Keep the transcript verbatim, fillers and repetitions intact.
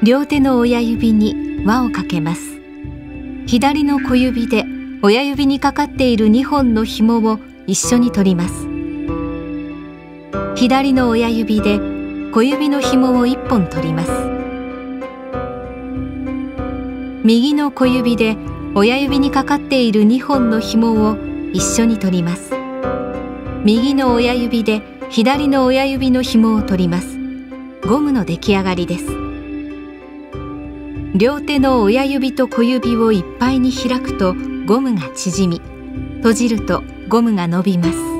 両手の親指に輪をかけます。左の小指で親指にかかっているにほんの紐を一緒に取ります。左の親指で小指の紐をいっぽん取ります。右の小指で親指にかかっているにほんの紐を一緒に取ります。右の親指で左の親指の紐を取ります。ゴムの出来上がりです。両手の親指と小指をいっぱいに開くとゴムが縮み、閉じるとゴムが伸びます。